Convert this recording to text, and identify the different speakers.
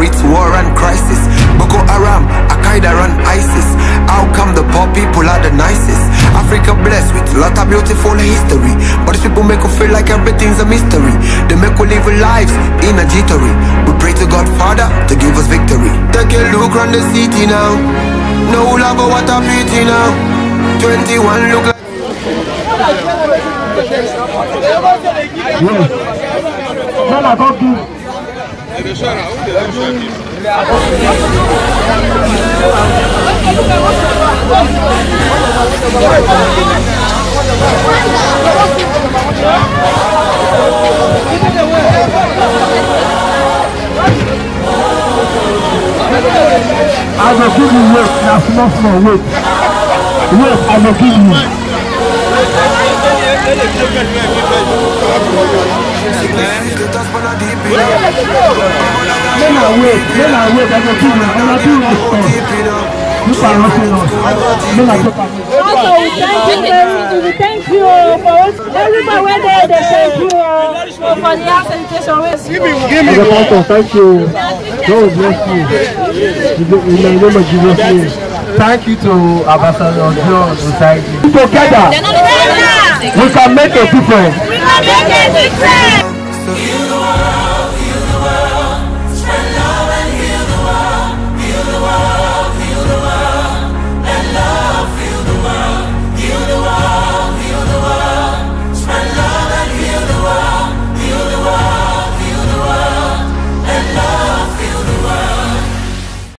Speaker 1: war, it's war and crisis. Boko Haram, Al-Qaeda and ISIS. How come the poor people are the nicest? Africa blessed with a lot of beautiful history, but these people make us feel like everything's a mystery. They make us live lives in a jittery. We pray to God Father to give us victory. Take a look around the city now. No love or what a pity now. 21 look like
Speaker 2: I will give you weight, now small weight. Weight, I will give you. Men are wait, I will give you. I will do this. You can thank you for everybody went there. They thank you for the sanitation. Thank you. God bless you. In the name of Jesus. Thank you to Ambassador Amb Dion Osagie. Together, we can make a difference. We can make a difference.